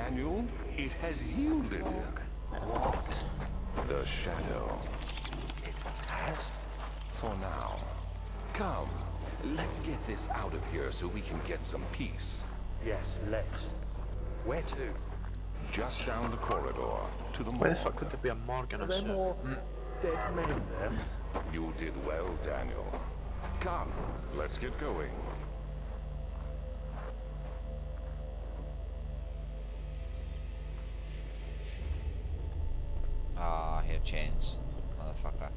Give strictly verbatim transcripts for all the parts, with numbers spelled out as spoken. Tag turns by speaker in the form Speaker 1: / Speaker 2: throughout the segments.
Speaker 1: Daniel. It has yielded.
Speaker 2: What?
Speaker 1: The shadow. It has? For now. Come, let's get this out of here so we can get some peace.
Speaker 2: Yes, let's. Where to?
Speaker 1: Just down the corridor to the morgue.
Speaker 3: Where the fuck could there be a morgue in
Speaker 2: Are
Speaker 3: a
Speaker 2: there
Speaker 3: suit?
Speaker 2: more dead men there?
Speaker 1: You did well, Daniel. Come, let's get going.
Speaker 4: Ah, here chains, motherfucker.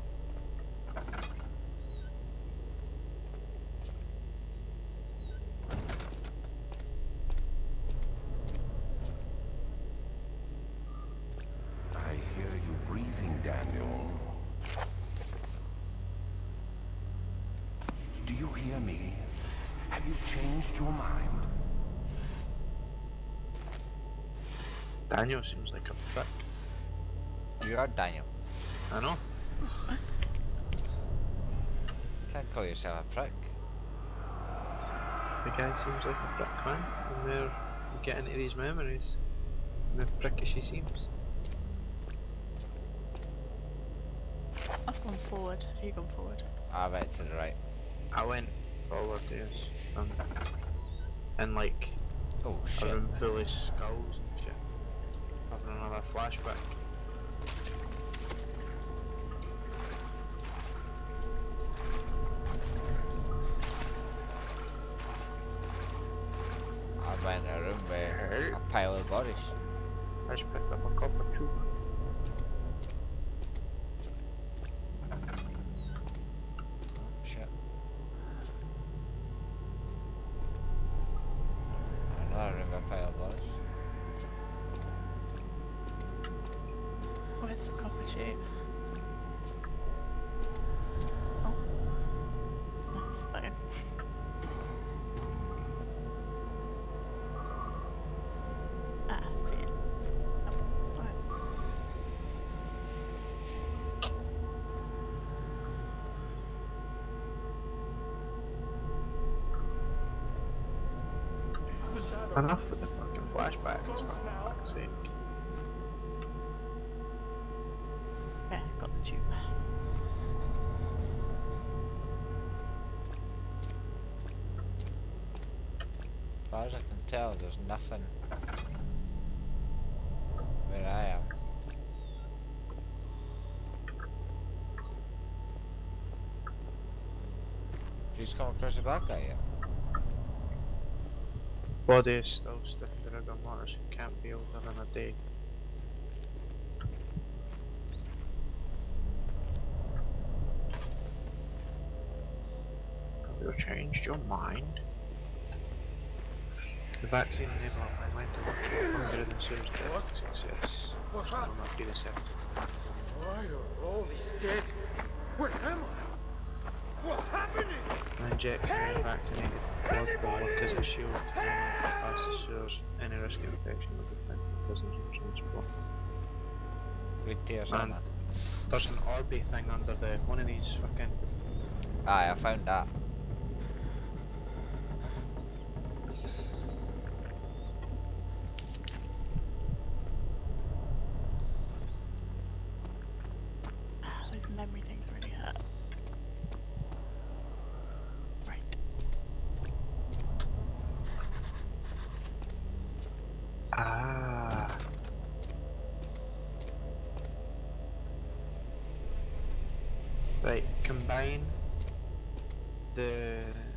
Speaker 1: I hear you breathing, Daniel. Do you hear me? Have you changed your mind?
Speaker 3: Daniel seems like a prick.
Speaker 4: You are Daniel.
Speaker 3: I know.
Speaker 4: You can't call yourself a prick.
Speaker 3: The guy seems like a prick, man. When they're getting into these memories. And the prickish he seems.
Speaker 5: I've gone forward. Have you gone forward?
Speaker 4: I went to the right.
Speaker 3: I went forward, yes. Um, and like
Speaker 4: Oh
Speaker 3: a
Speaker 4: shit.
Speaker 3: room full of skulls and shit. Having another flashback.
Speaker 4: I went in a room with a pile of bodies.
Speaker 3: I just picked up a copper tube.
Speaker 4: Shit. Another room with a pile of bodies.
Speaker 5: Where's the copper tube? Oh. That's fine. Ah, see it. Oh, it's fine.
Speaker 3: Enough with the fucking flashbacks, for fuck's sake.
Speaker 5: Yeah, got the tube.
Speaker 4: As far as I can tell, there's nothing where I am. Did you just come across the bad guy yet?
Speaker 3: Body is still stiff to rigor mortis and can't be older than a day. Have you changed your mind? The vaccine enabled my mind to work longer than Sue's death success.
Speaker 2: What
Speaker 3: So
Speaker 2: happened?
Speaker 3: not be the same.
Speaker 2: Why are all these dead? Where am I? What's happening?
Speaker 3: An injection of vaccinated blood will work as a shield and past the sewers. Any risk of infection will be found in prisons and transport.
Speaker 4: Good tears
Speaker 3: And
Speaker 4: on that.
Speaker 3: there's an Orby thing under the one of these fucking.
Speaker 4: Aye, I found that.
Speaker 5: Ah, those memory things really hurt. Right.
Speaker 3: Ah. Right, combine the,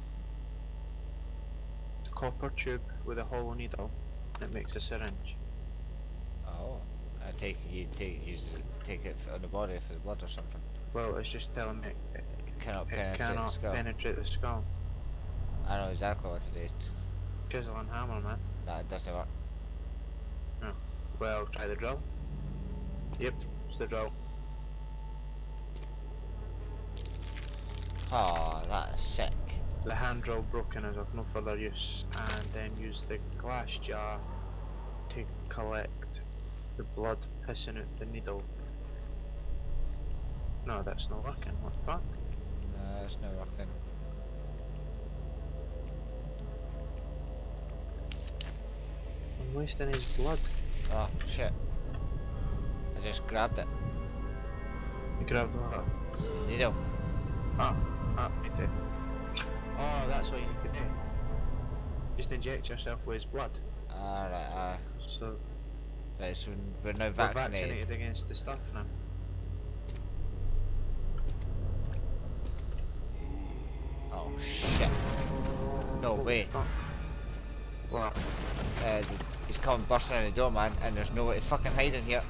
Speaker 3: the copper tube with a hollow needle and it makes a syringe.
Speaker 4: Oh, I take it you take use it, take it on the body for the blood or something.
Speaker 3: Well, it's just telling me it,
Speaker 4: It cannot
Speaker 3: it
Speaker 4: penetrate
Speaker 3: cannot
Speaker 4: the skull.
Speaker 3: penetrate the skull.
Speaker 4: I know exactly what it is.
Speaker 3: Chisel and hammer, man.
Speaker 4: That it doesn't work.
Speaker 3: Well, try the drill. Yep, it's the drill.
Speaker 4: Oh, that's sick.
Speaker 3: The hand drill broken is of no further use, and then use the glass jar to collect the blood pissing out the needle. No, that's not working, what the fuck?
Speaker 4: No, it's not working.
Speaker 3: I'm wasting his blood.
Speaker 4: Oh shit. I just grabbed it.
Speaker 3: You grabbed what?
Speaker 4: Needle.
Speaker 3: Ah, ah, me too. Oh, that's what you need to do. Just inject yourself with his blood.
Speaker 4: Alright, uh,
Speaker 3: So
Speaker 4: right, so we're now
Speaker 3: we're
Speaker 4: vaccinated.
Speaker 3: vaccinated against the stuff now.
Speaker 4: Oh shit. No way.
Speaker 3: Oh. What?
Speaker 4: Uh, th- he's coming busting in the door, man, and there's no way to fucking hide in here.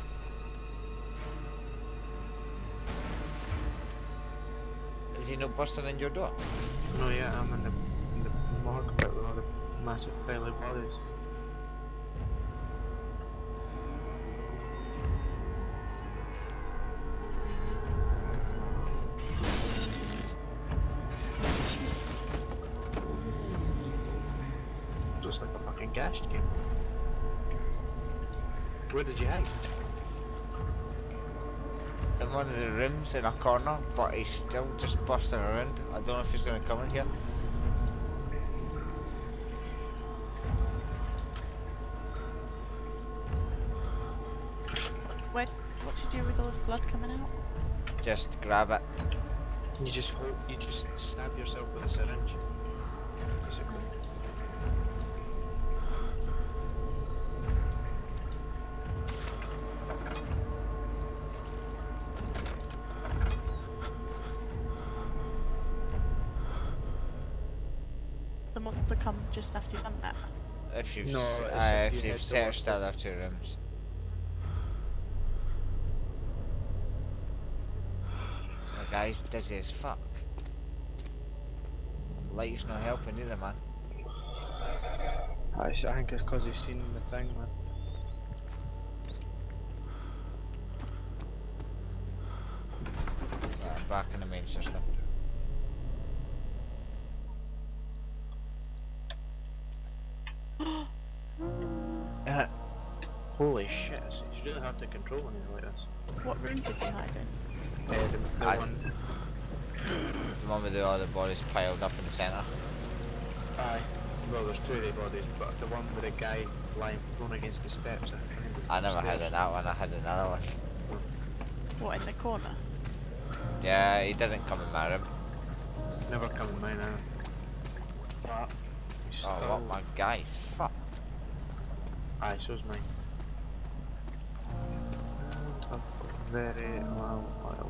Speaker 4: Is he not busting in your door?
Speaker 3: No, yeah, I'm in the, in the morgue bit with all the massive pile of bodies. Just like a fucking gas chamber. Where did you hide?
Speaker 4: In one of the rooms in a corner, but he's still just busting around. I don't know if he's gonna come in here.
Speaker 5: Where, what did you do with all this blood coming out?
Speaker 4: Just grab it.
Speaker 3: You just hold, you just stab yourself with a syringe. Basically.
Speaker 5: The monster come just after you've done that.
Speaker 4: If you've,
Speaker 3: No,
Speaker 4: s-
Speaker 3: it's
Speaker 4: uh,
Speaker 3: if
Speaker 4: if
Speaker 3: you
Speaker 4: you've
Speaker 3: head
Speaker 4: searched the
Speaker 3: towards
Speaker 4: other two rooms. The guy's dizzy as fuck. Light's not helping either, man.
Speaker 3: I, I think it's because he's seen the thing, man.
Speaker 4: Right, I'm back in the main system.
Speaker 3: Holy shit, it's really hard to control anything like this.
Speaker 5: What room did you hide in?
Speaker 3: Uh, the, the
Speaker 4: I-
Speaker 3: one,
Speaker 4: The one with the other bodies piled up in the centre.
Speaker 3: aye, well there's two of the bodies, but the one with the guy lying thrown against the steps. I, think
Speaker 4: I never
Speaker 3: stairs.
Speaker 4: had in that one, I had another one.
Speaker 5: What, in the corner?
Speaker 4: Yeah, he didn't come in my room.
Speaker 3: Never come in mine either. But, he's
Speaker 4: Oh,
Speaker 3: still,
Speaker 4: what, my guy's fucked.
Speaker 3: aye, so's mine. A very long while.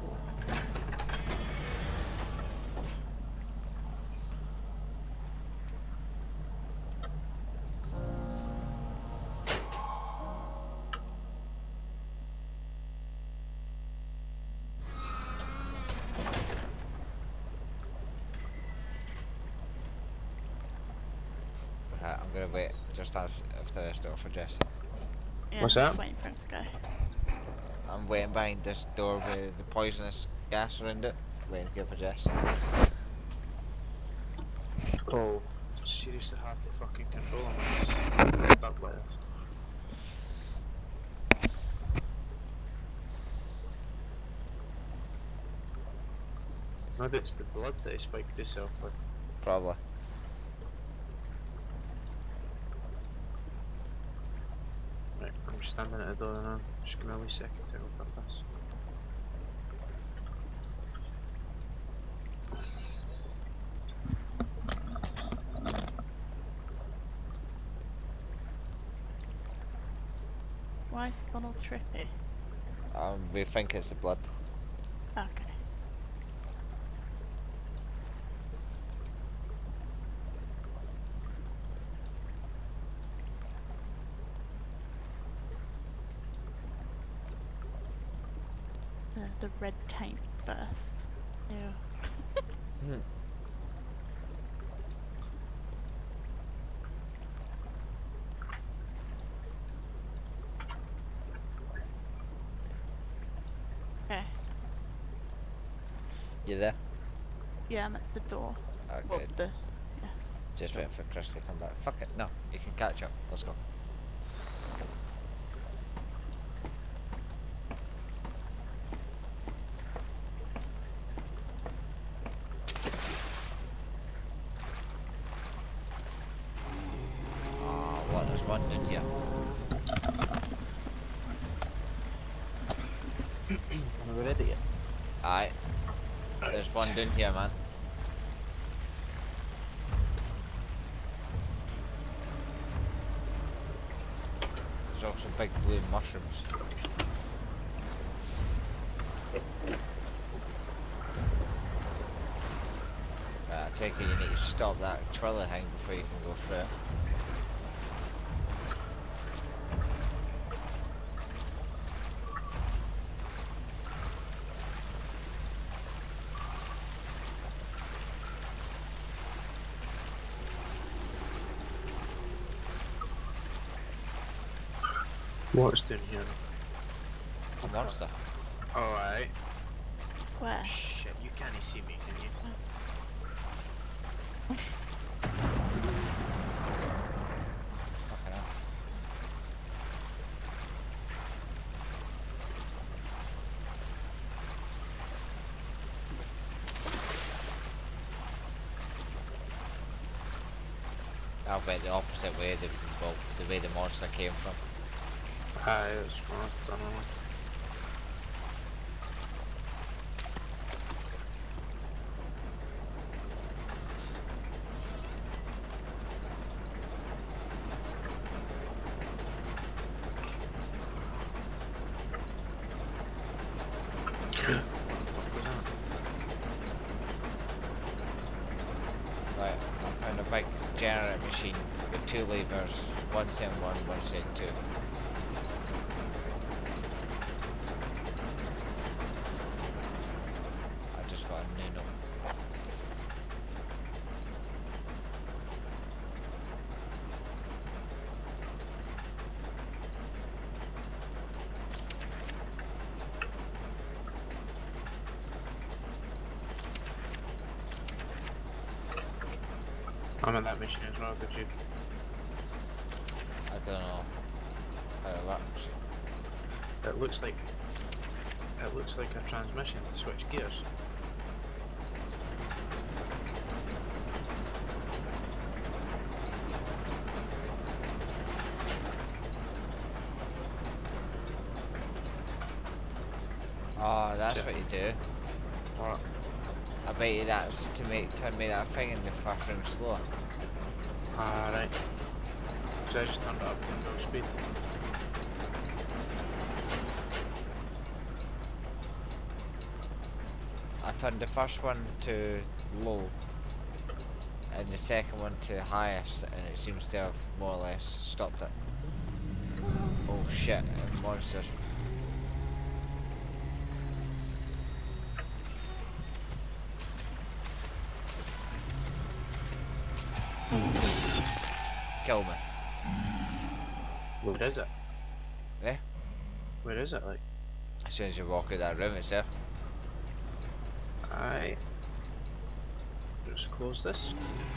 Speaker 4: Right, I'm gonna wait just af- after this door for Jesse.
Speaker 5: Yeah,
Speaker 3: What's
Speaker 5: just
Speaker 3: that?
Speaker 5: waiting for him to go.
Speaker 4: I'm waiting behind this door with the poisonous gas around it. Waiting to go for Jess.
Speaker 3: Oh, seriously hard to fucking control him. It's end up like this. Maybe it's the blood that he spiked himself with.
Speaker 4: Probably.
Speaker 3: Right, I'm standing at the door now. Just give me a wee second to open this.
Speaker 5: Why is he gone all trippy?
Speaker 4: Um, we think it's the blood.
Speaker 5: Okay. The, the red taint burst. Ew.
Speaker 4: Hmm.
Speaker 5: Okay.
Speaker 4: You there?
Speaker 5: Yeah, I'm at the door.
Speaker 4: Okay.
Speaker 5: Well, the,
Speaker 4: Just waiting for Chris to come back. Fuck it, no, you can catch up. Let's go. Oh, what? There's one, didn't you?
Speaker 3: Are we ready yet?
Speaker 4: Aye. There's one down here, man. There's also big blue mushrooms. Right, I take it you need to stop that twirly thing before you can go through it.
Speaker 3: What's down here?
Speaker 4: A monster.
Speaker 3: Alright.
Speaker 5: Where?
Speaker 3: Shit, you can't see me, can you?
Speaker 4: Fucking hell. I'll bet the opposite way, the, well, the way the monster came from.
Speaker 3: Aye, it's smart, I don't know.
Speaker 4: Right, I found a big generator machine with two levers, one set one, one set two. I just got a new note.
Speaker 3: I'm in that machine as well, did you?
Speaker 4: I don't know how it works.
Speaker 3: It looks like it looks like a transmission to switch gears.
Speaker 4: Oh, that's
Speaker 3: Yeah.
Speaker 4: what you do.
Speaker 3: What?
Speaker 4: I bet you that's to make turn me that thing in the first room slower.
Speaker 3: Alright. So I just turned it up to full speed.
Speaker 4: I turned the first one to low and the second one to highest, and it seems to have more or less stopped it. Oh shit, monsters. Kill me.
Speaker 3: Where is it?
Speaker 4: Eh?
Speaker 3: Where is it, like?
Speaker 4: As soon as you walk in that room, it's there.
Speaker 3: Aye. Just close this.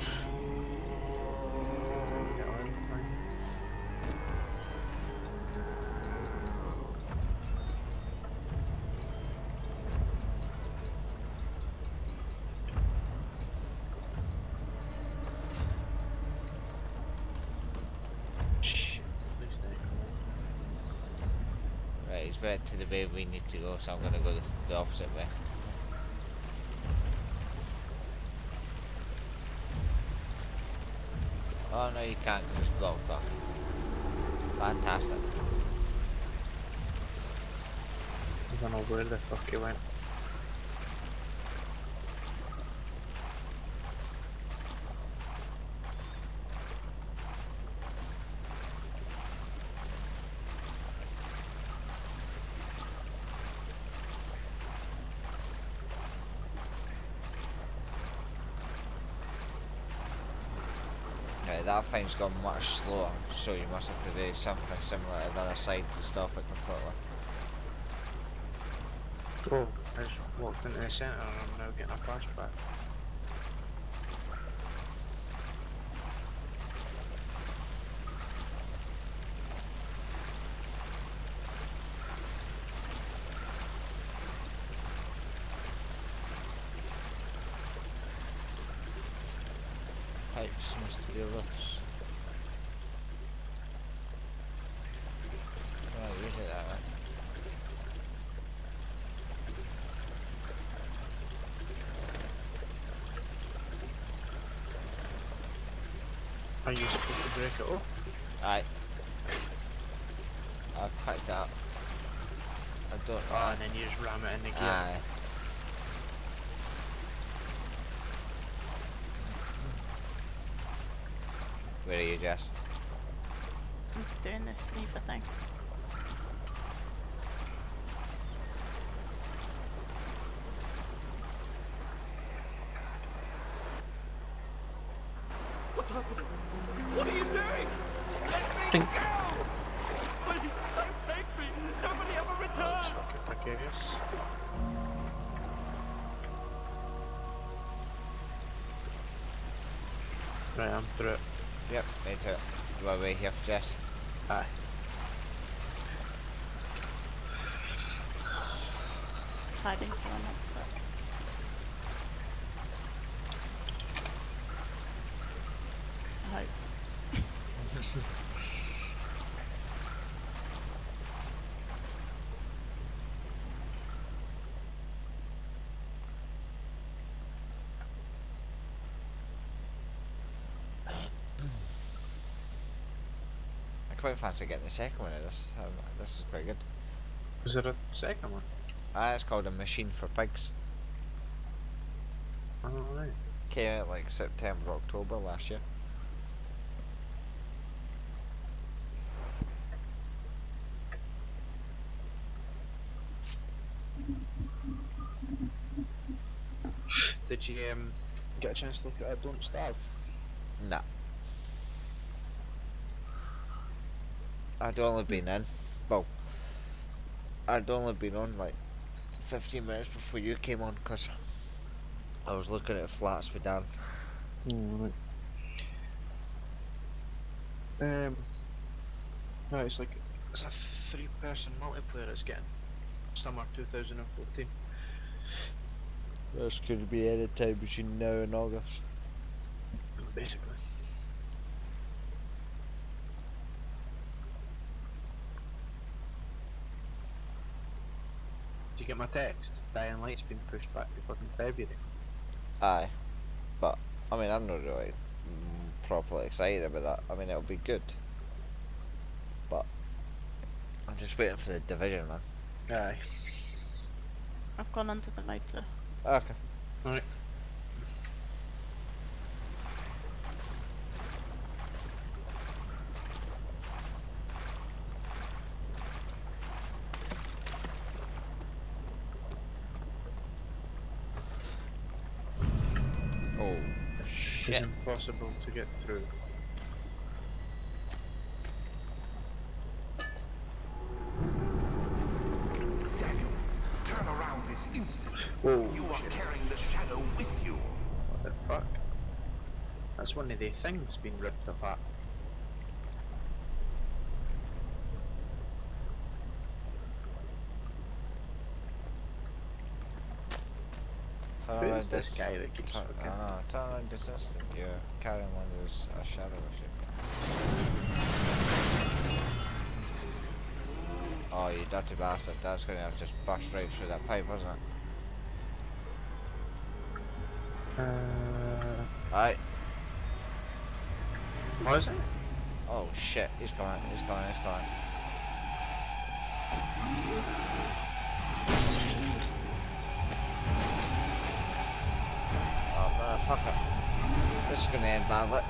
Speaker 3: Get on, fine. Shit, please don't come on.
Speaker 4: Right, he's back to the way we need to go, so I'm gonna go the, the opposite way. Oh no, you can't, 'cause it's blocked off. Fantastic.
Speaker 3: I don't know where the fuck he went.
Speaker 4: Right, that thing's gone much slower, so you must have to do something similar to the other side to stop it completely.
Speaker 3: Oh, I just walked into the centre and I'm now getting a flashback.
Speaker 4: Pipes must be loose. Right, use it that way.
Speaker 3: Are you supposed to break it off?
Speaker 4: Aye. I've picked that up. I don't know.
Speaker 3: Oh, and then you just ram it in the gear.
Speaker 4: Aye. Where are you, Jess?
Speaker 5: I'm just doing this lever thing.
Speaker 2: What's happening? What are you doing? Let me
Speaker 3: Think.
Speaker 2: go! Please, don't take me! Nobody ever
Speaker 3: Oh,
Speaker 2: return!
Speaker 3: it's fucking precarious. Right, I'm through it.
Speaker 4: Yep, me too. Do I wait here for Jess?
Speaker 3: Aye.
Speaker 5: Hiding for the next step. I hope.
Speaker 4: I quite fancy getting the second one of this. Um, this is quite good.
Speaker 3: Is there a second one?
Speaker 4: Ah, it's called A Machine for Pigs.
Speaker 3: Oh, right.
Speaker 4: Came out like September, October last year.
Speaker 3: Did you um, get a chance to look at that Don't Starve?
Speaker 4: Nah. I'd only been in. Well, I'd only been on like fifteen minutes before you came on because I was looking at flats with Dan.
Speaker 3: Mm, right. Um, no, it's like it's a three-person multiplayer. It's getting summer two thousand fourteen.
Speaker 4: This could be any time between now and August.
Speaker 3: Basically. Did you get my text? Dying Light's been pushed back to fucking February.
Speaker 4: Aye, but I mean, I'm not really mm, properly excited about that. I mean, it'll be good, but I'm just waiting for the division, man.
Speaker 3: Aye.
Speaker 5: I've gone under the motor.
Speaker 4: Okay.
Speaker 3: Alright.
Speaker 4: Oh
Speaker 3: It's
Speaker 4: shit!
Speaker 3: impossible to get through.
Speaker 1: Daniel, turn around this instant.
Speaker 3: Whoa.
Speaker 1: You are
Speaker 3: shit.
Speaker 1: carrying the shadow with you.
Speaker 3: What the fuck? That's one of the things being ripped apart.
Speaker 4: Turn
Speaker 3: Who
Speaker 4: around
Speaker 3: is this
Speaker 4: this
Speaker 3: guy that keeps
Speaker 4: Turn,
Speaker 3: fucking...
Speaker 4: ah, turn around this instant. You're carrying one of those a shadow or shit. Oh, you dirty bastard! That's gonna have just burst right through that pipe, wasn't it?
Speaker 3: Uh...
Speaker 4: Aye.
Speaker 3: What is it?
Speaker 4: Oh shit! He's coming! He's coming! He's coming! Oh motherfucker! This is gonna end badly.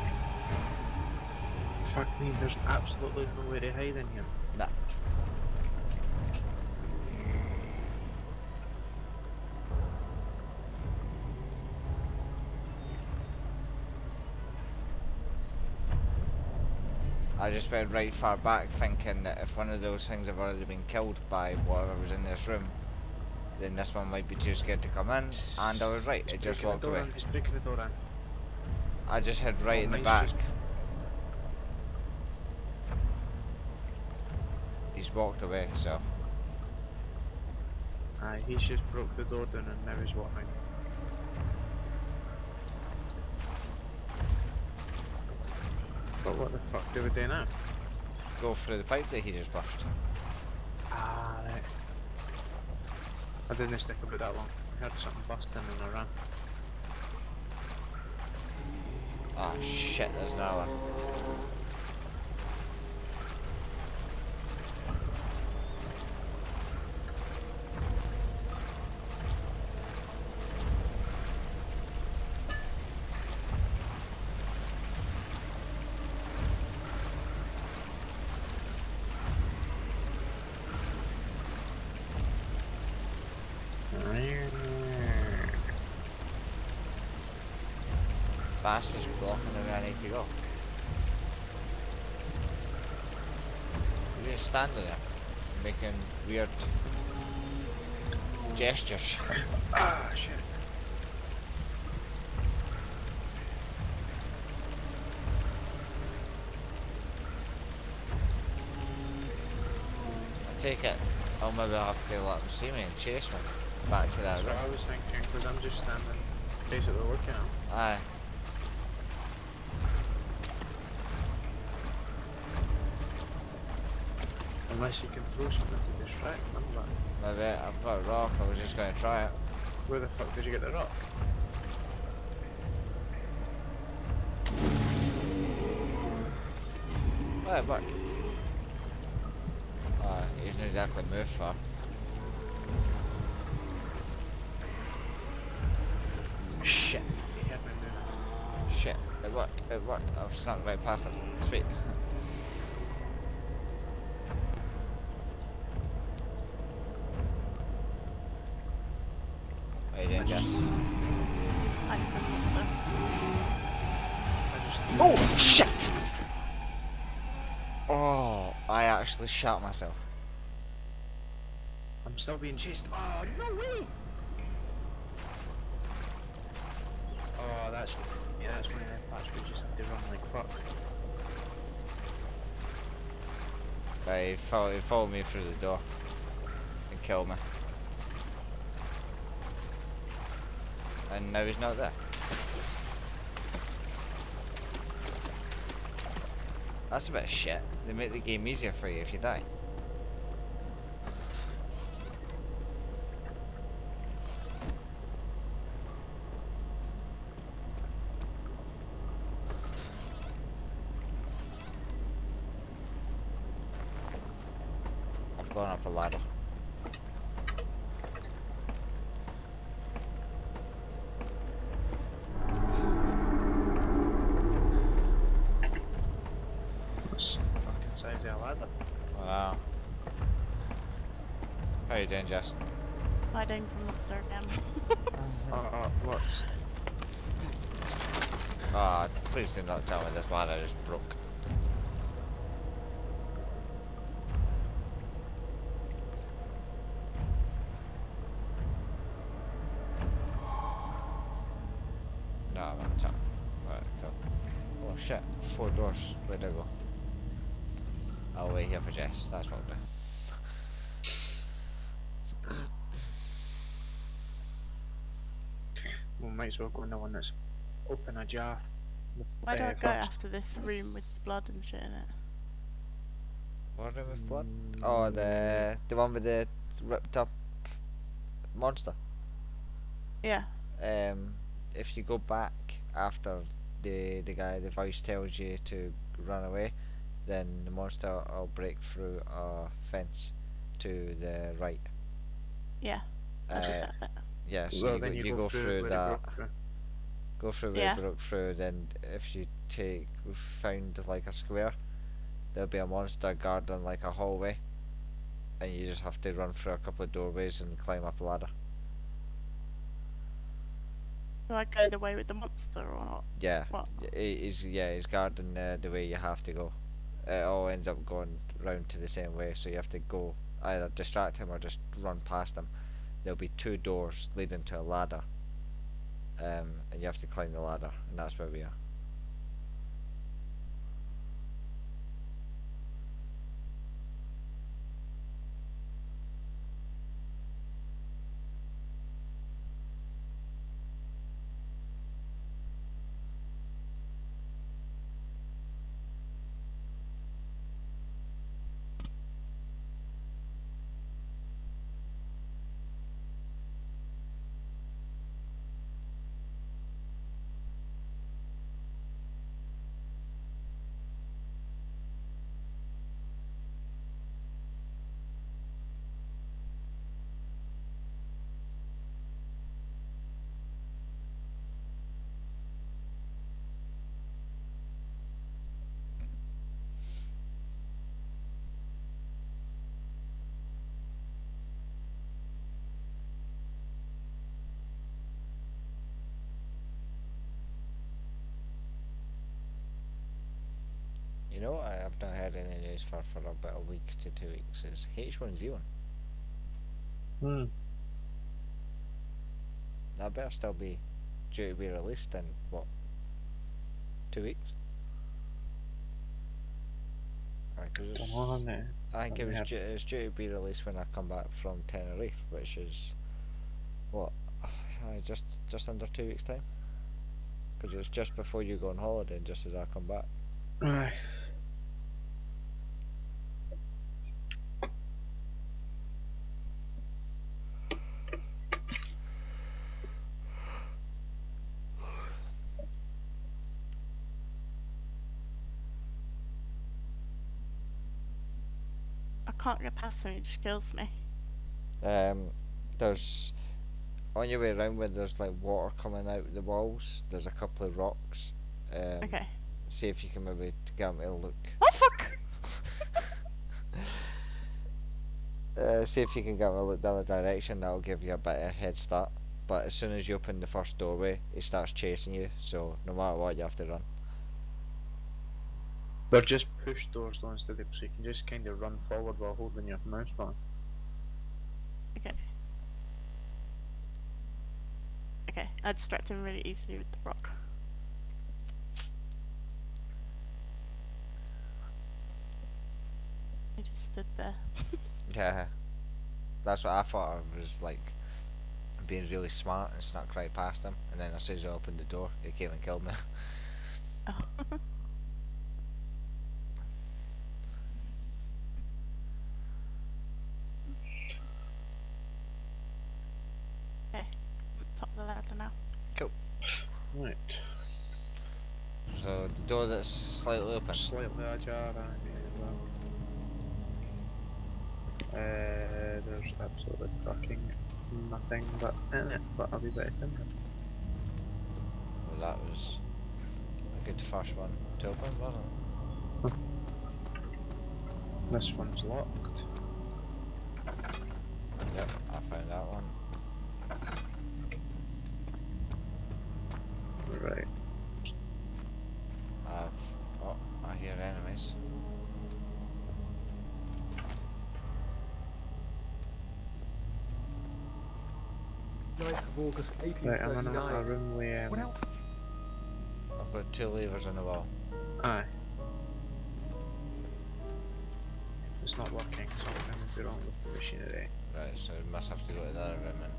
Speaker 3: Fuck me, there's absolutely nowhere to hide in here.
Speaker 4: Nah. I just went right far back thinking that if one of those things have already been killed by whatever was in this room, then this one might be too scared to come in, and I was right, it just walked away.
Speaker 3: He's breaking the door in.
Speaker 4: I just hid right
Speaker 3: Oh,
Speaker 4: in the
Speaker 3: mine's
Speaker 4: back.
Speaker 3: just-
Speaker 4: He's walked away, so.
Speaker 3: Aye, he's just broke the door down and now he's walking. But what the fuck do we do now?
Speaker 4: Go through the pipe that he just burst.
Speaker 3: Ah, right. I didn't stick about that long. I heard something busting and I ran.
Speaker 4: Oh shit, there's another one. Fastest blocking the way I need to go. You're just standing there, making weird gestures.
Speaker 3: Ah, shit.
Speaker 4: I take it, I'll maybe have to let them see me and chase me back to that
Speaker 3: That's what
Speaker 4: room.
Speaker 3: I was thinking, because I'm just standing basically looking at him.
Speaker 4: Aye.
Speaker 3: Unless you can throw something to distract them, but
Speaker 4: Maybe I've got a rock, I was just going to try it.
Speaker 3: where the fuck did you get the rock?
Speaker 4: Oh, it worked. Uh, he's not exactly moved far.
Speaker 3: Shit. He had me moving.
Speaker 4: Shit, it worked, it worked. I've snuck right past him. Sweet. How you doing, Jeff?
Speaker 5: I'm from monster.
Speaker 3: I just
Speaker 4: Oh, shit! Oh, I actually shot myself.
Speaker 3: I'm still being chased. Oh, no way! Oh, that's yeah, that's one of them parts where you just have to run like fuck.
Speaker 4: He followed, he followed me through the door and killed me. And now he's not there. That's a bit of shit. They make the game easier for you if you die. I've gone up a ladder.
Speaker 3: What's the fucking size of a ladder?
Speaker 4: Wow. How you doing, Jess?
Speaker 5: Hiding from monster again.
Speaker 3: Oh, oh, what's?
Speaker 4: Ah, please do not tell me this ladder just broke. No, I'm on top. Right, cool. Oh shit, four doors. Where'd I go? I'll wait here for Jess, that's what I'll do.
Speaker 3: We might as well go in the one that's open a jar. With,
Speaker 5: Why do
Speaker 3: uh,
Speaker 5: I go
Speaker 3: fox.
Speaker 5: after this room with blood and shit in it?
Speaker 4: What room with blood? Oh, the the one with the ripped up monster.
Speaker 5: Yeah.
Speaker 4: Um, if you go back after the the guy, the voice tells you to run away, then the monster will break through a fence to the right.
Speaker 5: Yeah. I did
Speaker 4: Uh,
Speaker 5: that bit.
Speaker 4: yeah, so
Speaker 3: Well,
Speaker 4: you go,
Speaker 3: then you,
Speaker 4: you
Speaker 3: go,
Speaker 4: go
Speaker 3: through,
Speaker 4: through
Speaker 3: where it
Speaker 4: that,
Speaker 3: broke through.
Speaker 4: go through where
Speaker 5: Yeah.
Speaker 4: it broke through. Then if you take found like a square, there'll be a monster guarding like a hallway, and you just have to run through a couple of doorways and climb up a ladder.
Speaker 5: Do I go the way with the monster or not?
Speaker 4: Yeah,
Speaker 5: What?
Speaker 4: y- he- he's yeah he's guarding uh, the way you have to go. It all ends up going round to the same way, so you have to go either distract him or just run past him. There'll be two doors leading to a ladder, um, and you have to climb the ladder, and that's where we are. You know what I have not heard any news for for about a week to two weeks is H one Z one.
Speaker 3: Hmm.
Speaker 4: That better still be due to be released in what? Two weeks? Aye, 'cause it's,
Speaker 3: Don't know, haven't it?
Speaker 4: I think it
Speaker 3: Haven't
Speaker 4: was
Speaker 3: heard.
Speaker 4: due, it's due to be released when I come back from Tenerife, which is what? Aye, just just under two weeks time. Because it's just before you go on holiday and just as I come back.
Speaker 3: Aye.
Speaker 5: I can't get past him, he just kills me.
Speaker 4: Um, there's on your way around where there's like water coming out the walls. There's a couple of rocks. Um,
Speaker 5: Okay.
Speaker 4: See if you can maybe get him to look.
Speaker 5: Oh fuck!
Speaker 4: Uh, see if you can get him to look the other direction. That'll give you a bit of a head start. But as soon as you open the first doorway, he starts chasing you. So no matter what, you have to run.
Speaker 3: But just push doors though instead of so you can just kind of run forward while holding your mouse button.
Speaker 5: Okay. Okay, I distract him really easily with the rock. He just stood there.
Speaker 4: Yeah, that's what I thought. I was like being really smart and snuck right past him. And then as soon as I opened the door, he came and killed me.
Speaker 5: Oh. Okay, top of the ladder now.
Speaker 3: Right.
Speaker 4: So the door that's slightly open.
Speaker 3: Slightly ajar and yeah, well. Uh, there's absolutely fucking nothing but in it, but I'll be better than that.
Speaker 4: Well, that was a good first one to open, wasn't it?
Speaker 3: This one's locked.
Speaker 4: Yep, I found that one.
Speaker 3: Right.
Speaker 4: I've, oh, I hear enemies.
Speaker 2: ninth of August,
Speaker 3: Right, I'm in a, a
Speaker 2: eighteen thirty-nine.
Speaker 3: room with
Speaker 2: What
Speaker 3: um,
Speaker 2: else?
Speaker 4: I've got two levers on the wall.
Speaker 3: aye. It's not working, something must be wrong with the machinery.
Speaker 4: Right, so we must have to go to the other room and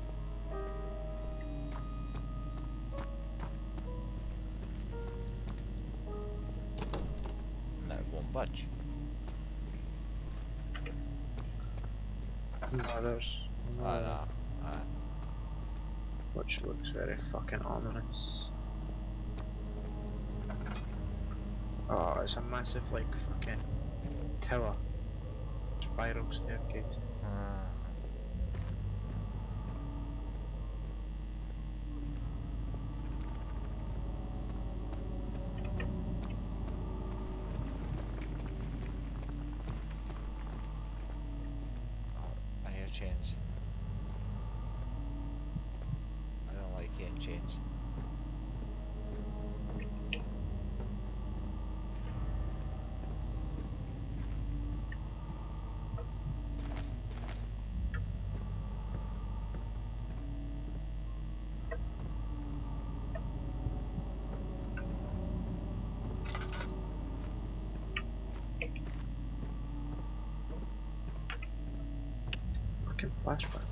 Speaker 4: no, it won't budge.
Speaker 3: No, there's
Speaker 4: Oh
Speaker 3: no,
Speaker 4: no. Alright.
Speaker 3: which looks very fucking ominous. Oh, it's a massive like fucking tower. Spiral staircase.
Speaker 4: Uh, I hear chains. I don't like hearing chains.
Speaker 3: Fucking flashbacks.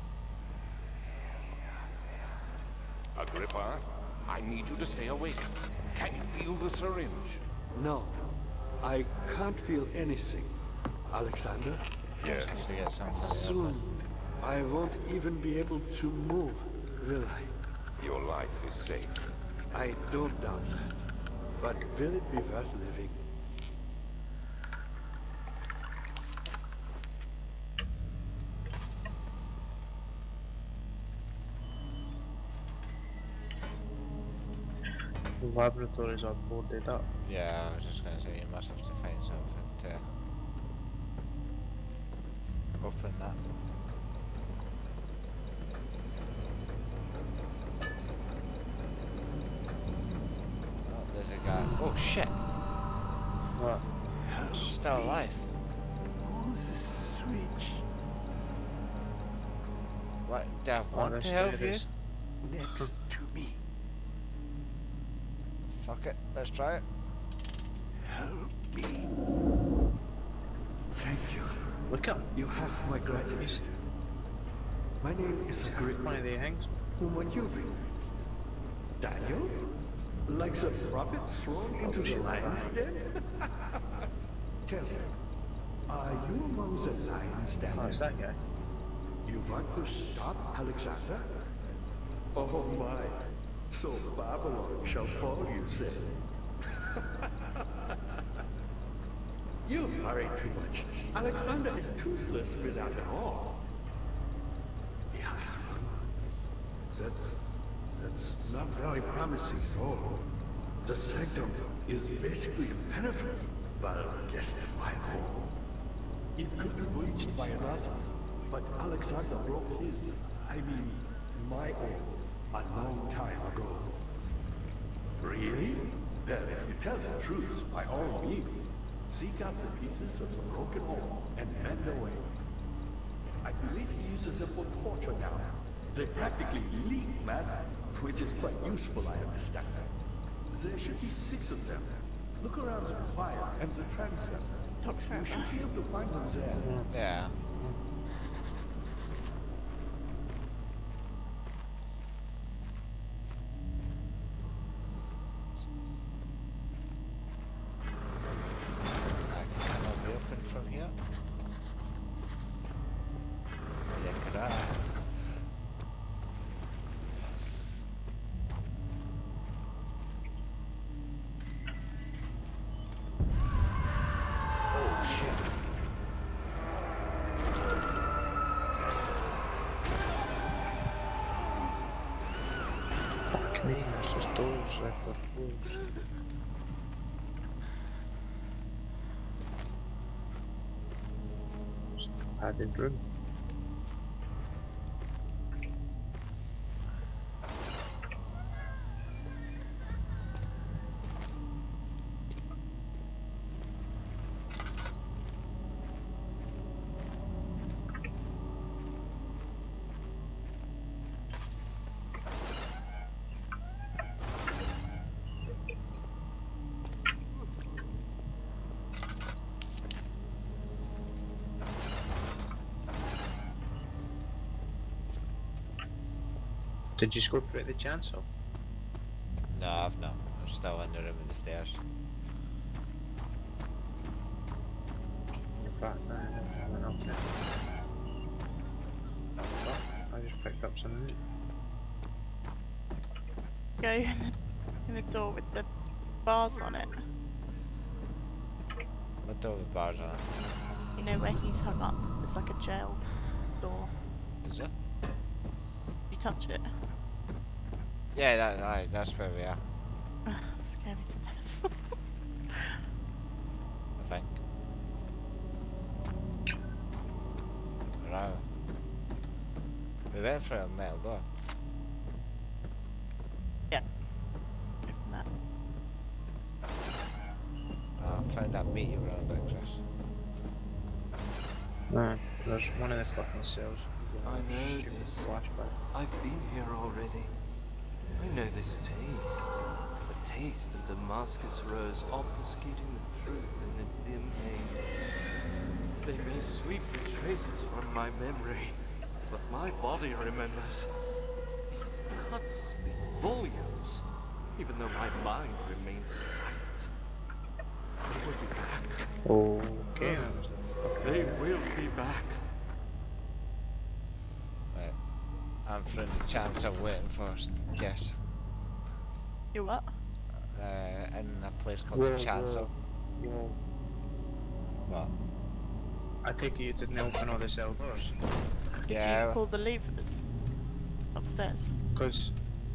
Speaker 1: Agrippa, I need you to stay awake. Can you feel the syringe?
Speaker 2: No, I can't feel anything. Alexander,
Speaker 1: Yes.
Speaker 4: Have to get something.
Speaker 2: soon I won't even be able to move, will I?
Speaker 1: Your life is safe.
Speaker 2: I don't doubt that. But will it be worth living?
Speaker 3: The laboratories are boarded up.
Speaker 4: Yeah, I was just gonna say you must have to find something to open that. Oh, there's a guy. Oh shit!
Speaker 3: What?
Speaker 4: still alive.
Speaker 2: Oh, the switch.
Speaker 4: What? Do I
Speaker 3: Oh,
Speaker 4: want
Speaker 3: this
Speaker 4: to help
Speaker 3: dude
Speaker 4: you?
Speaker 3: is-
Speaker 2: Next to me.
Speaker 4: Fuck it, let's try it.
Speaker 2: Help me. Thank you.
Speaker 3: Look at him.
Speaker 2: You have my gratitude. My name is
Speaker 3: He's
Speaker 2: a great
Speaker 3: one of the things.
Speaker 2: Whom would you be? Daniel? Like the prophet thrown into the lion's den? Tell me, are you among the lions, Daniel?
Speaker 3: Oh, it's that guy.
Speaker 2: You want to stop Alexander? Oh my, so Babylon shall fall, you say. You worry too much. Alexander is toothless without an arm. He has one. That's, that's not very promising at all. The sanctum is basically impenetrable, but guess my home. It could be breached by another, but Alexander broke his, I mean, my own, a long time ago. Really? Well, if you tell the truth, by all means, seek out the pieces of the broken arm and mend away. I believe he uses them for torture now. They practically leak matter, which is quite useful, I understand. There should be six of them. Look around the choir and the transept. You should be able to find them there.
Speaker 4: Yeah. I cannot be opened from here. Yeah, could I? Oh shit.
Speaker 3: Fuck me, there's just doors left up closed. Just a padded room. Did you just go through the chancel?
Speaker 4: No, I've not. I'm still in the room with the stairs.
Speaker 3: In fact, no, I went up there. Oh, I just picked up some meat.
Speaker 5: Go in the door with the bars on it.
Speaker 4: My door with bars on it.
Speaker 5: You know where he's hung up? It's like a jail door.
Speaker 4: Is it?
Speaker 5: You touch it.
Speaker 4: Yeah, that, aye, that's where we are,
Speaker 5: Scare me to death.
Speaker 4: I think. Right. We went through a metal door.
Speaker 5: Yeah. Open that.
Speaker 4: Oh, I found that meat you were on about, Chris.
Speaker 3: No, there's one of the fucking cells.
Speaker 6: I know
Speaker 3: Stupid
Speaker 6: this.
Speaker 3: flashback.
Speaker 6: I've been here already. I know this taste. The taste of Damascus rose obfuscating the truth in the dim haze. They may sweep the traces from my memory, but my body remembers. These cuts speak volumes, even though my mind remains silent. They will be back.
Speaker 3: Okay, that was a fucking
Speaker 6: They will be back.
Speaker 4: Right. I'm through the chancel waiting for us, yes.
Speaker 5: You what?
Speaker 4: Uh, in a place called
Speaker 3: Whoa,
Speaker 4: the chancel.
Speaker 3: whoa, whoa.
Speaker 4: What?
Speaker 3: I take it you didn't open all the cell doors.
Speaker 5: Did
Speaker 4: Yeah.
Speaker 5: you pull the levers upstairs?
Speaker 3: Because...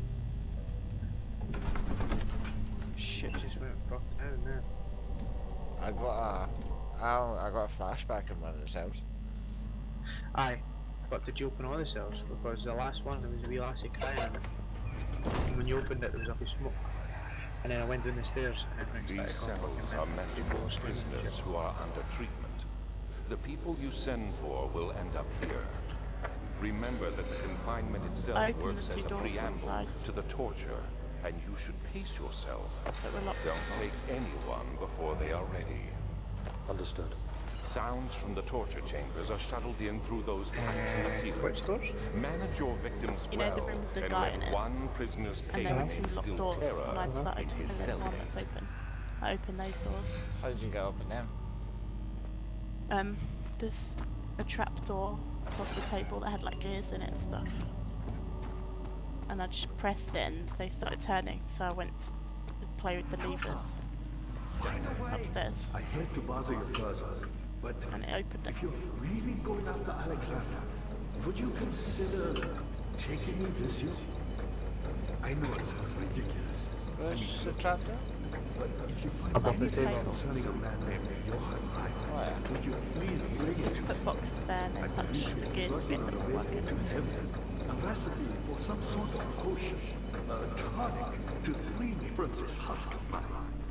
Speaker 3: Shit just went fucking out now.
Speaker 4: I got a, I, I got a flashback in one of the cells.
Speaker 3: Aye, but did you open all the cells? Because the last one there was a wee lassie crying in it. And when you opened it there was a wee smoke. And then I went down the stairs and then
Speaker 1: These
Speaker 3: next started going
Speaker 1: cells
Speaker 3: fucking
Speaker 1: are
Speaker 3: mad.
Speaker 1: meant to
Speaker 3: People
Speaker 1: hold
Speaker 3: were screaming and
Speaker 1: prisoners
Speaker 3: shit.
Speaker 1: who are under treatment. The people you send for will end up here. Remember that the confinement itself
Speaker 5: I opened
Speaker 1: works
Speaker 5: the two
Speaker 1: as a
Speaker 5: doors on the
Speaker 1: preamble
Speaker 5: sides.
Speaker 1: to the torture, and you should pace yourself.
Speaker 5: That were locked
Speaker 1: Don't
Speaker 5: before.
Speaker 1: take anyone before they are ready.
Speaker 7: Understood.
Speaker 1: Sounds from the torture chambers are shuttled in through those pipes in the ceiling.
Speaker 3: Which doors?
Speaker 1: Manage your victims
Speaker 5: You know
Speaker 1: well,
Speaker 5: the room with the
Speaker 1: and
Speaker 5: guy
Speaker 1: let
Speaker 5: in it?
Speaker 1: one prisoner's
Speaker 5: And
Speaker 1: pain
Speaker 5: there were two
Speaker 1: instill
Speaker 5: locked doors on
Speaker 1: terror
Speaker 5: either side,
Speaker 1: in
Speaker 5: and
Speaker 1: his
Speaker 5: then one that was
Speaker 1: cellmate.
Speaker 5: open. I opened those doors.
Speaker 4: How did you get open them?
Speaker 5: Um, there's a trap door above the table that had like gears in it and stuff. And I just pressed it and they started turning, so I went to play with the levers upstairs
Speaker 2: I hate to bother you further, but
Speaker 5: and it opened it.
Speaker 2: if you're really going after Alexander, would you consider taking me with you? I know it sounds ridiculous,
Speaker 4: Where's the trap door?
Speaker 2: but if you find
Speaker 3: Above the
Speaker 2: anything
Speaker 3: table.
Speaker 2: concerning a man named Johann Reich,
Speaker 4: Oh yeah.
Speaker 2: would you please bring it to me?
Speaker 5: Put boxes there and
Speaker 2: I
Speaker 5: then
Speaker 2: believe
Speaker 5: punch
Speaker 2: he
Speaker 5: the
Speaker 2: was
Speaker 5: gears to
Speaker 2: working
Speaker 5: it
Speaker 2: on
Speaker 5: and
Speaker 2: a
Speaker 5: it
Speaker 2: way
Speaker 5: working.
Speaker 2: to heaven, a recipe for some sort of potion, a tonic to free me from this husk of mine.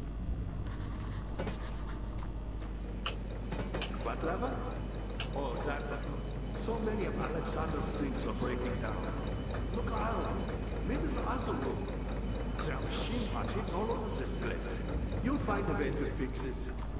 Speaker 2: What lever? Oh, that one. So many of Alexander's things are breaking down. Look around. Maybe the other room. There are machine parts hidden all over this place. You'll find a way to fix it.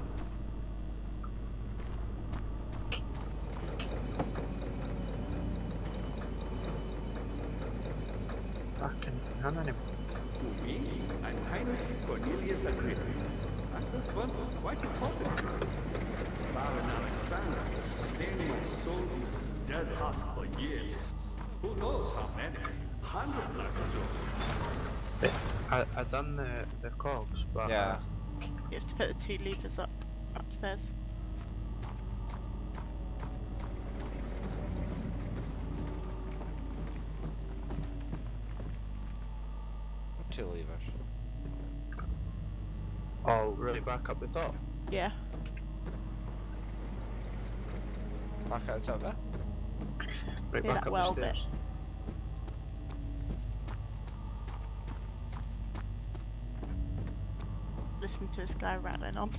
Speaker 3: Fucking hang on him.
Speaker 2: Who, me? I'm Heinrich Cornelius Agrippa. I was once quite important. Baron Alexander was sustaining my soul in this dead husk for years. Who knows how many? Hundreds, I presume.
Speaker 3: I I done the the cogs, but
Speaker 4: Yeah.
Speaker 5: You have to put the two levers up upstairs.
Speaker 4: Two levers.
Speaker 3: oh right back up the top.
Speaker 5: Yeah.
Speaker 4: Back out the top there.
Speaker 3: Right
Speaker 5: Yeah,
Speaker 3: back
Speaker 5: that
Speaker 3: up
Speaker 5: well
Speaker 3: the
Speaker 5: bit.
Speaker 3: stairs.
Speaker 5: Listen to this guy rattling on.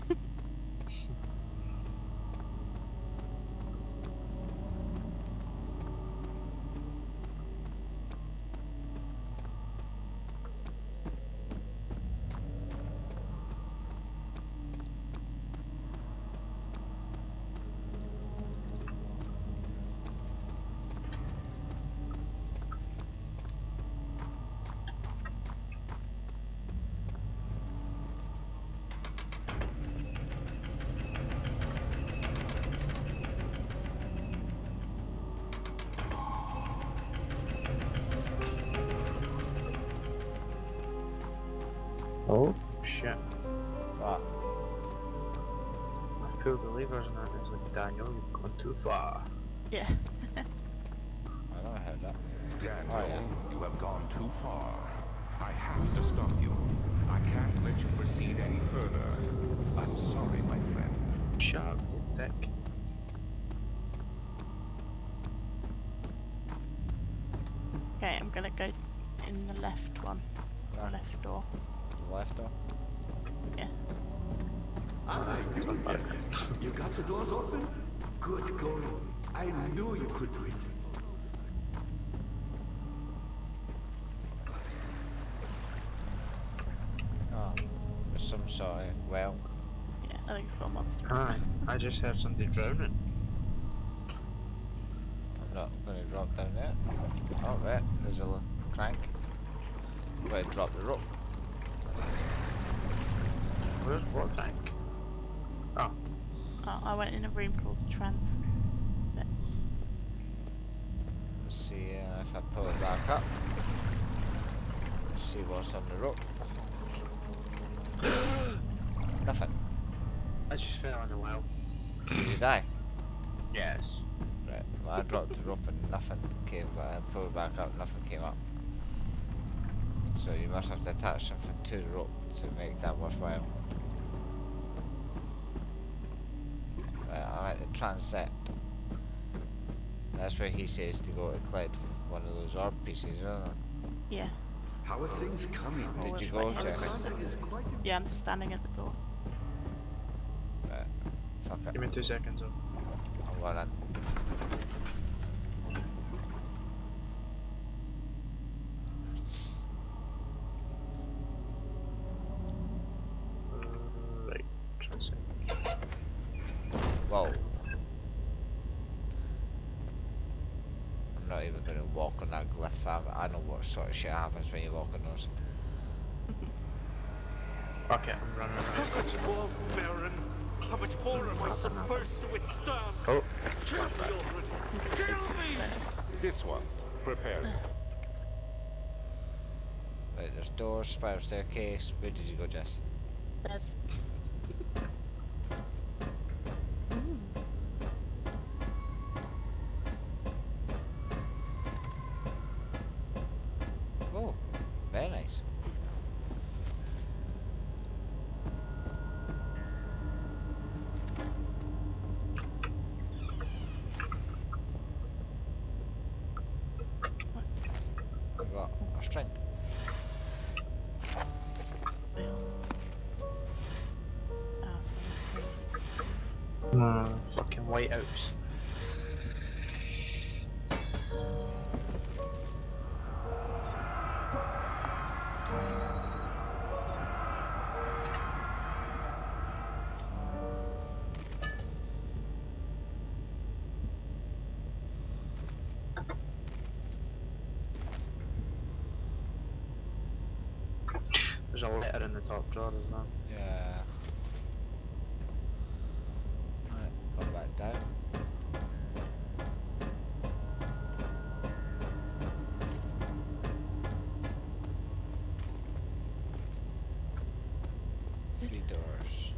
Speaker 3: Oh shit.
Speaker 4: What?
Speaker 3: I pulled the levers and it's like, Daniel, you've gone too far.
Speaker 5: Yeah.
Speaker 4: I know I heard that.
Speaker 1: Daniel,
Speaker 4: Oh, yeah.
Speaker 1: you have gone too far. I have to stop you. I can't let you proceed any further. I'm sorry, my friend.
Speaker 3: Shut up, you dick.
Speaker 5: Okay, I'm gonna go in the left one.
Speaker 4: Ah.
Speaker 5: The left door.
Speaker 4: The left door.
Speaker 5: Yeah.
Speaker 2: Ah, you did it. You got the doors open? Good going. I knew you could do it.
Speaker 4: Oh. There's some sort of well.
Speaker 5: Yeah, I think it's got a monster. in
Speaker 3: Aye,
Speaker 5: it.
Speaker 3: I just heard somebody drowning.
Speaker 4: I'm not gonna drop down there. Oh right, there's a little crank. I'm gonna drop the rope.
Speaker 3: Where's what tank? Oh,
Speaker 5: Oh, I went in a room called Trans.
Speaker 4: Let's see uh, if I pull it back up. Let's see what's on the rope. Nothing.
Speaker 3: I just fell in a well.
Speaker 4: Did you die?
Speaker 3: Yes.
Speaker 4: Right. Well, I dropped the rope and nothing came, but I pulled it back up, nothing came up. So you must have to attach something to the rope to make that worthwhile. Right, I'm at the transept. That's where he says to go to collect one of those orb pieces, isn't it?
Speaker 5: Yeah.
Speaker 2: How are things coming?
Speaker 5: Oh,
Speaker 4: Did
Speaker 5: it's
Speaker 4: you go
Speaker 5: right here.
Speaker 4: to it?
Speaker 2: Alexander is quite a
Speaker 5: Yeah, I'm just standing at the door.
Speaker 4: Right. Fuck it.
Speaker 3: Give me two seconds. Of
Speaker 4: I'm going in.
Speaker 3: uh, right. Transit.
Speaker 4: Whoa. I'm not even going to walk on that glyph. I, I know what sort of shit happens when you walk on those.
Speaker 3: Fuck it, I'm running
Speaker 6: How
Speaker 3: right.
Speaker 6: much more, Baron? How much more am I supposed to withstand?
Speaker 3: Oh,
Speaker 6: Kill me already! Kill me!
Speaker 1: This one. Prepare.
Speaker 4: Right, there's doors, spiral staircase. Where did you go, Jess?
Speaker 5: There's.
Speaker 4: Oh, very nice. We got a string.
Speaker 5: Ah, it's one of those crazy things.
Speaker 3: uh, fucking White House. There's a letter in the top drawer as well.
Speaker 4: Yeah. Right, go back down. Three doors.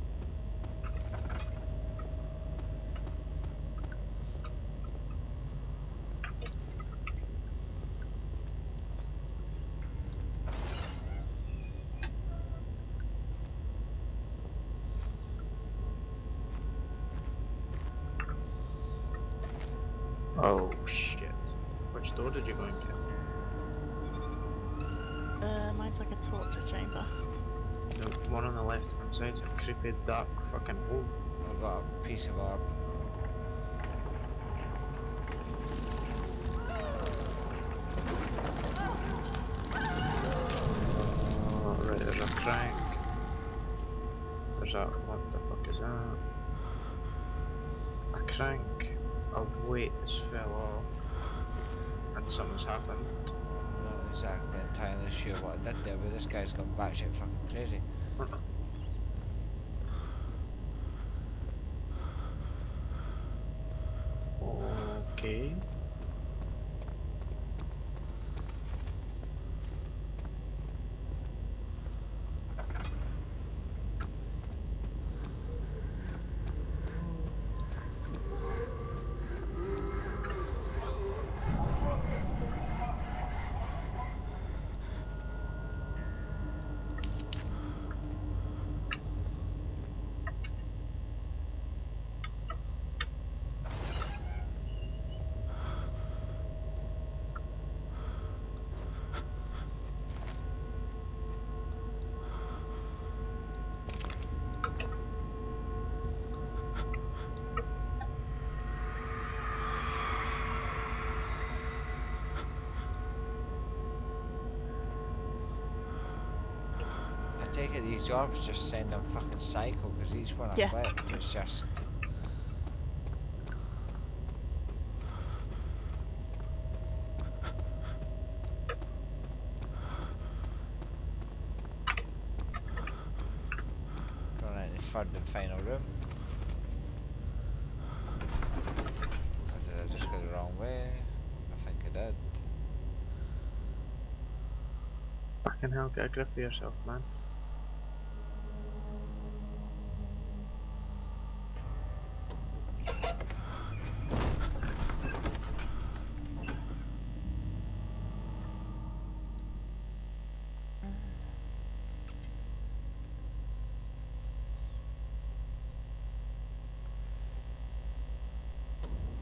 Speaker 3: Oh shit. Which door did you go into?
Speaker 5: Uh, mine's like a torture chamber.
Speaker 3: The one on the left hand side. A creepy dark fucking hole.
Speaker 4: I've got a piece of orb.
Speaker 3: Oh, right, there's a crank. There's a. What the fuck is that? A crank. A weight has fell off. And something's happened.
Speaker 4: I'm not exactly entirely sure what I did there, but this guy's gone batshit fucking crazy.
Speaker 3: Okay.
Speaker 4: I take it these orbs just send them fucking psycho, because each one
Speaker 5: Yeah.
Speaker 4: I click is just... Going into the third and final room. Or did I just go the wrong way? I think I did.
Speaker 3: Fucking hell, get a grip of yourself, man.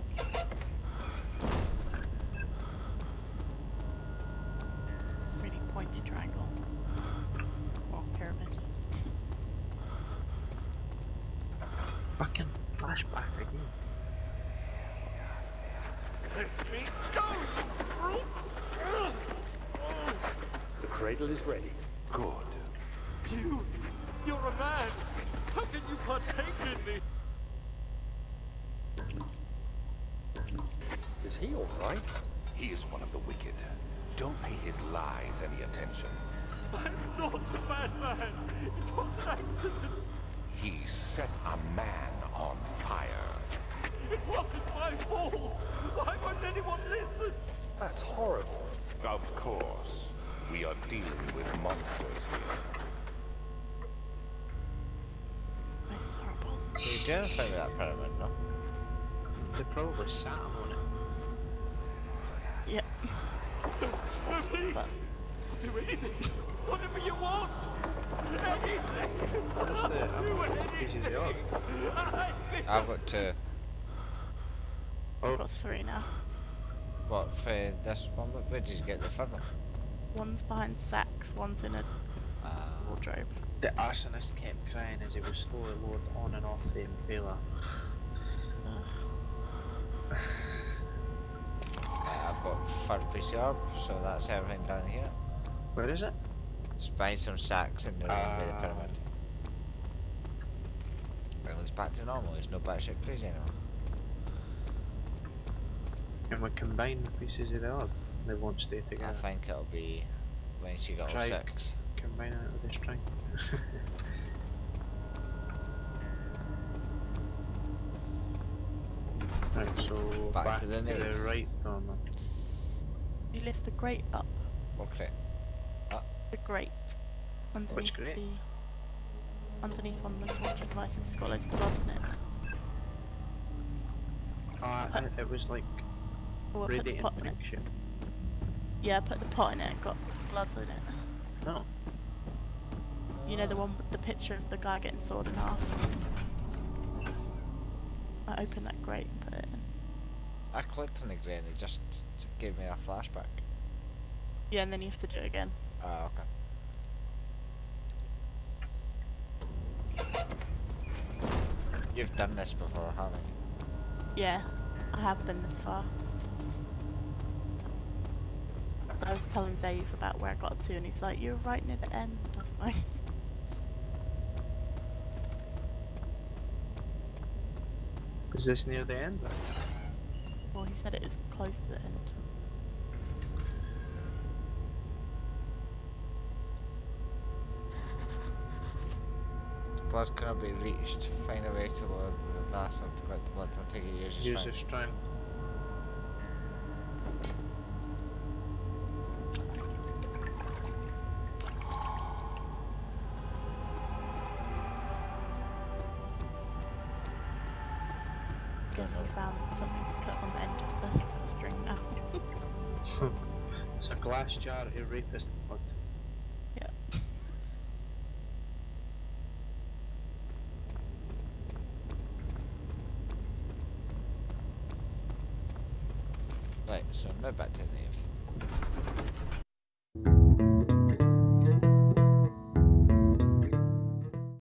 Speaker 5: Really pointy triangle. Or pyramid.
Speaker 3: Fucking flashback again.
Speaker 2: Let me go! The cradle is ready.
Speaker 1: Good.
Speaker 6: You! You're a man! How can you partake in this?
Speaker 2: Is he all right?
Speaker 1: He is one of the wicked. Don't pay his lies any attention.
Speaker 6: I'm not a bad man! It was an accident!
Speaker 1: He set a man on fire.
Speaker 6: It wasn't my fault! Why won't anyone listen?
Speaker 2: That's horrible.
Speaker 1: Of course. We are dealing with monsters here.
Speaker 5: This is horrible.
Speaker 4: You doing anything with that pyramid, no?
Speaker 3: They probably sat him on it.
Speaker 5: Yep.
Speaker 6: No, please! Do anything! Whatever you want! Anything! I'll do
Speaker 3: Easy they are.
Speaker 6: anything! I-
Speaker 4: I've got two.
Speaker 5: I've got three now.
Speaker 4: What, for this one? Where did you get the third one?
Speaker 5: One's behind sacks, one's in a
Speaker 4: Uh,
Speaker 5: wardrobe.
Speaker 3: The arsonist kept crying as he was slowly lowered on and off the impaler.
Speaker 5: Ugh.
Speaker 4: uh, I've got third P C R, so that's everything down here.
Speaker 3: Where is it?
Speaker 4: Just behind some sacks in the room by the
Speaker 3: Ah.
Speaker 4: pyramid. Well, it's back to normal, it's no batshit crazy anymore.
Speaker 3: And we combine the pieces of the orb. They won't stay
Speaker 4: I
Speaker 3: together.
Speaker 4: think it'll be when you got all
Speaker 3: Try
Speaker 4: six.
Speaker 3: combining it with the string. Right, so
Speaker 4: Back
Speaker 3: back,
Speaker 4: to
Speaker 3: to
Speaker 4: the
Speaker 3: the,
Speaker 4: nave.
Speaker 3: right corner.
Speaker 5: You lift the grate up.
Speaker 4: Okay.
Speaker 5: The grate. Underneath
Speaker 3: Which grate?
Speaker 5: The, underneath one of the torture devices, it's got loads of blood in it.
Speaker 3: Oh, I, it, it was like
Speaker 5: Oh, I put the
Speaker 3: radiating
Speaker 5: pot in it.
Speaker 3: pink shit.
Speaker 5: Yeah, I put the pot in it, got blood in it.
Speaker 3: No.
Speaker 5: You know the one with the picture of the guy getting sawed in half? I opened that grate and put it in.
Speaker 4: I clicked on the grey and it just gave me a flashback.
Speaker 5: Yeah, and then you have to do it again.
Speaker 4: Ah, okay. You've done this before, haven't you?
Speaker 5: Yeah, I have been this far. I was telling Dave about where I got to and he's like, you're right near the end. I was like,
Speaker 3: Is this near the end?
Speaker 5: well, he said it was close to the end.
Speaker 4: Blood cannot be reached. Find a way to load the bathroom to collect the blood. Don't take it, use your
Speaker 3: Use
Speaker 4: strength.
Speaker 3: a string.
Speaker 5: Guess we found something to put on the end of the string now.
Speaker 3: It's a glass jar of rapist blood.
Speaker 5: Yeah.
Speaker 4: Right, so now back to the nave.